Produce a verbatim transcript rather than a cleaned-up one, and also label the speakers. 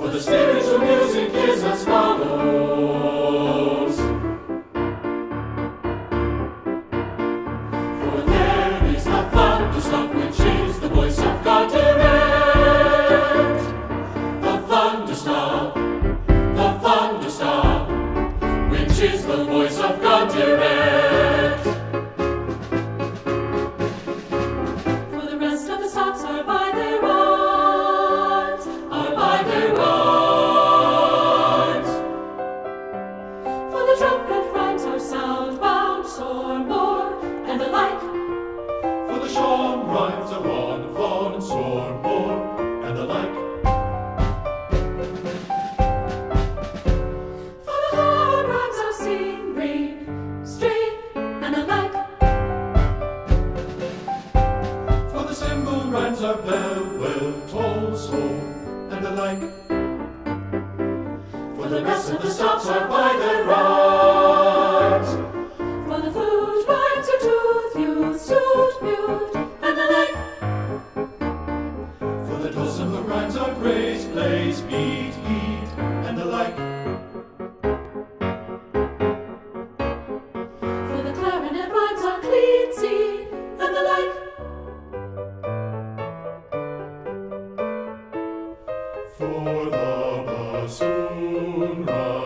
Speaker 1: For the spiritual music is as follows. For there is the thunderstruck, which is the voice of God direct. The thunderstruck, the thunderstruck, which is the voice of God direct. For the rest of the stops are by their rhymes, are by their rhymes. For the trumpet rhymes are sound, bound, soar, more, and the like.
Speaker 2: For the shorn rhymes are on, fawn, and soar, more, and the like.
Speaker 1: For the hard rhymes are sing, ring, string, and the like.
Speaker 2: For the cymbal rhymes are bell, well, toll, slow, and the like.
Speaker 1: For the rest of the stops are by their rhymes. For the flute rhymes are tooth, youth, suit, mute, and the like.
Speaker 2: For the dulcimer rhymes are praise, place, beat, heat, and the like.
Speaker 1: For the clarinet rhymes are clean, scene, and the like.
Speaker 2: For the bassoon rhymes